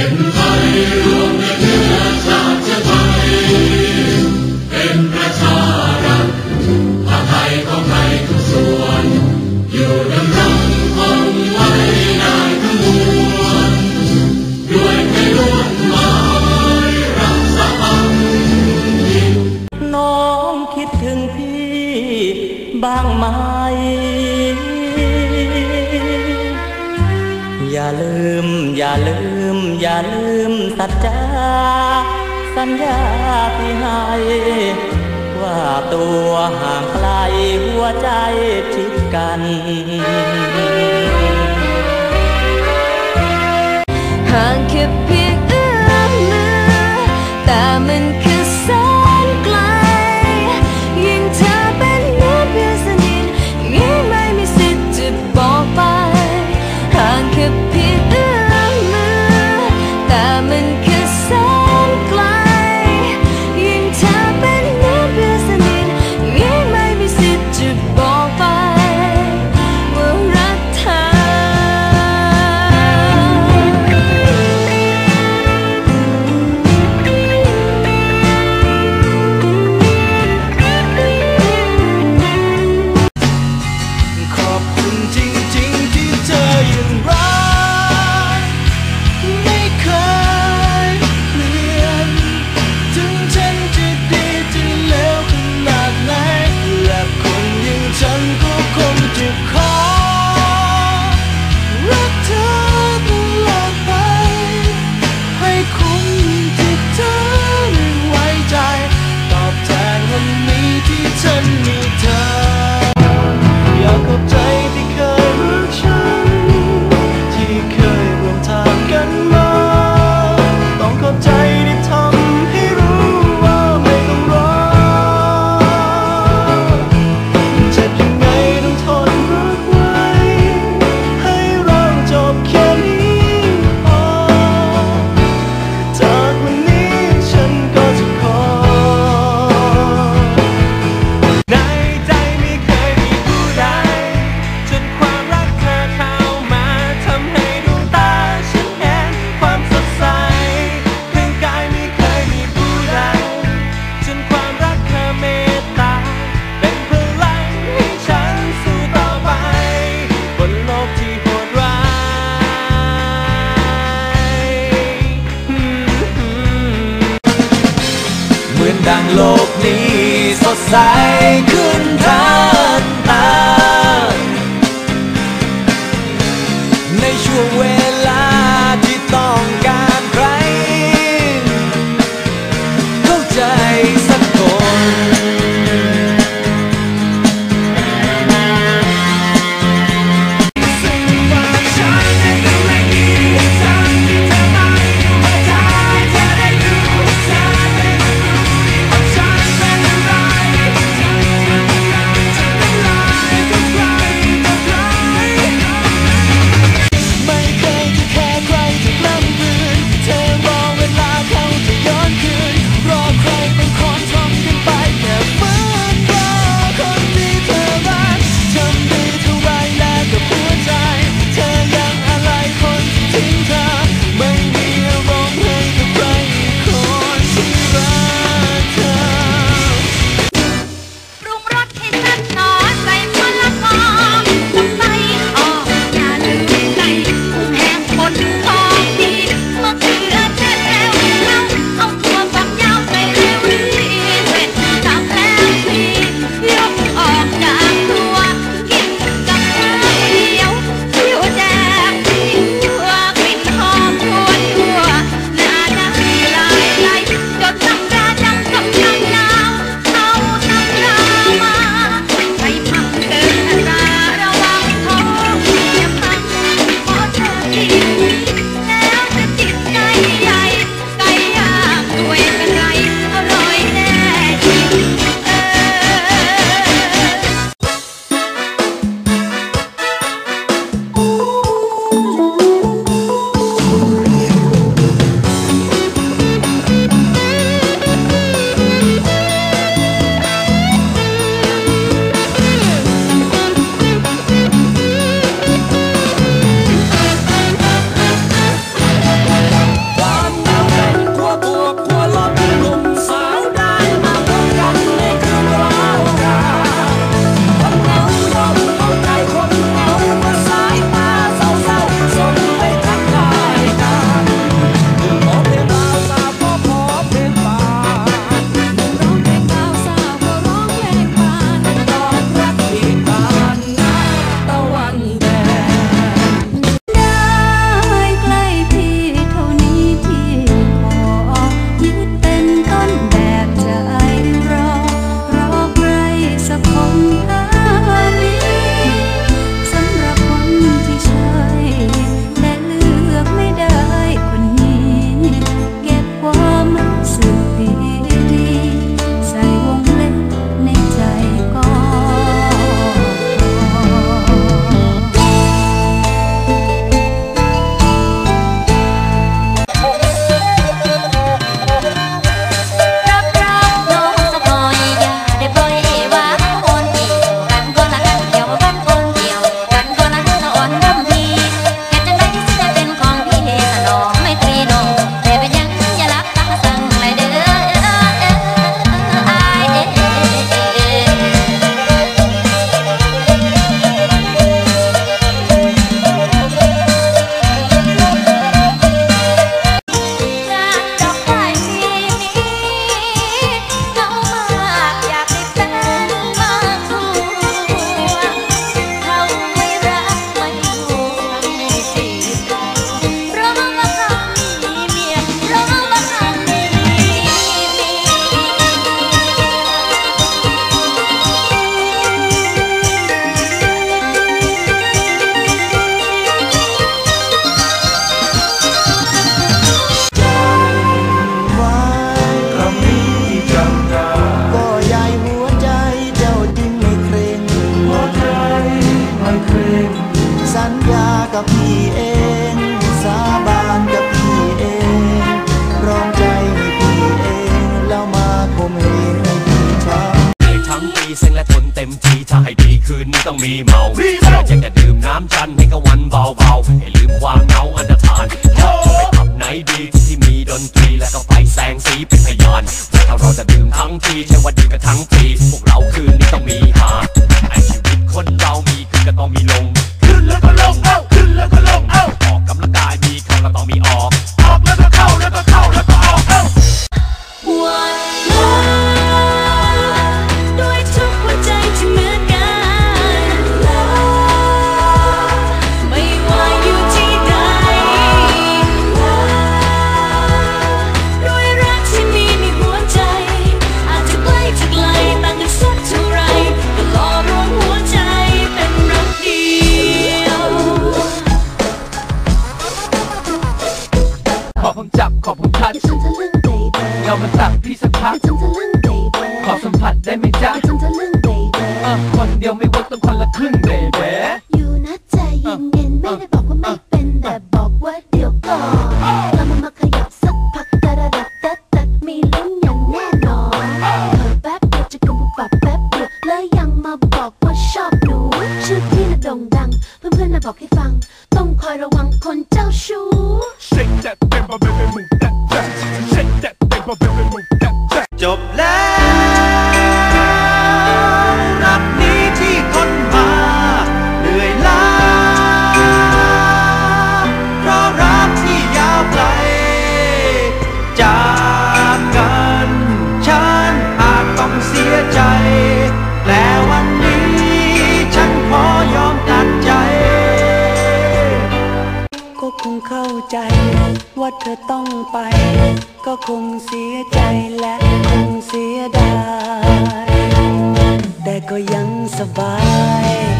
เป็นไทยรวมในเนื้อชาติไทยเป็นประชารัฐผ้าไทยของไทยทุกส่วนอยู่ดำรงคงไว้ได้ทั้งมวลด้วยใจล้วนหมายรักษาพันธุ์น้องคิดถึงพี่บ้างไหมอย่าลืมอย่าลืมอย่าลืมสัจจาสัญญาที่ให้ว่าตัวห่างไกลหัวใจชิดกันห่างแค่เพียงเอื้อมมือแต่มันคือแสนไกลยิ่งเธอเป็นเหมือนเพื่อนสนิทยิ่งไม่มีสิทธิ์จะบอกไปห่างแค่เพียงเอื้อมมือแต่มันคือแสนไกลยิ่งเธอเป็นเหมือนเพื่อนสนิทยิ่งไม่มีสิทธิ์จะบอกไปว่ารักเธอขอบคุณจริงๆที่เธอยังรักไม่เคยเปลี่ยนถึงฉันจะดีจะเลวขนาดไหนและคนอย่างฉันก็คงจะขอรักเธอตลอดไปให้คุณที่เธอได้ไว้ใจตอบแทนวันนี้ที่ฉันมีเธออยากขอบใจที่เคยรักฉันที่เคยร่วมทางกันมาต้องขอบใจที่ทำให้รู้ว่าไม่ต้องรอเจ็บยังไงต้องทนรักไว้ให้เราจบแค่นี้พอจากวันนี้ฉันก็จะขอในใจไม่เคยมีผู้ใดจนความรักเธอเข้ามาทำให้ดวงตาฉันเห็นความสดใสข้างกายไม่เคยมีผู้ใดจนความรักเธอเมตตาเป็นพลังให้ฉันสู้ต่อไปบนโลกที่โหดร้ายเหมือนดังโลกนี้สดใสขึ้นทันตาในช่วงเวลาที่ต้องการใครเข้าใจสักคนเราจะดื่มทั้งทีใช่ว่าดื่มกันทั้งปีพวกเราคืนนี้ต้องมีหาไอชีวิตคนเรามีขึ้นก็ต้องมีลงขึ้นแล้วก็ลงเอ้าขึ้นแล้วก็ลงเอ้าออกกำลังกายมีเข้าแล้วต้องมีออกออกแล้วก็เข้าแล้วก็เข้าแล้วก็ออกเอ้าวันลาด้วยทุกหัวใจที่เหมือนกันลาไม่ว่าอยู่ที่ใดลาด้วยรักที่มีในหัวใจอาจจะใกล้จะไกลต่างกันสักเท่าไรก็รอรวมหัวใจเป็นรักเดียวขอผมจับขอผมทัดเงามันตักพี่สักพักขอสัมผัสได้ไหมจ๊ะคนเดียวไม่เวิร์กต้องคนละครึ่งเบบีอยู่นะใจเย็นๆไม่ได้บอกว่าไม่เป็นแต่บอกว่าเดี๋ยวก่อนเรามาขยับสักพักตะระดับตัดมีลุ้นอย่างแน่นอนเพิ่มแป๊บเดียวจะกำบุบปับแป๊บเดียวแล้วยังมาบอกว่าชอบหนูชื่อพี่น่ะโด่งดังเพื่อนๆน่ะบอกให้ฟังต้องคอยระวังคนเจ้าชู้ Shake that thing but baby move that that Shake that thing but baby move that that จบแล้วรักนี้ที่ทนมาเหนื่อยล้าเพราะรักที่ยาวไกลจากกันฉันอาจต้องเสียใจแต่วันนี้ฉันขอยอมตัดใจก็คงเข้าใจว่าเธอต้องไปก็คงเสียใจและคงเสียดายแต่ก็ยังสบาย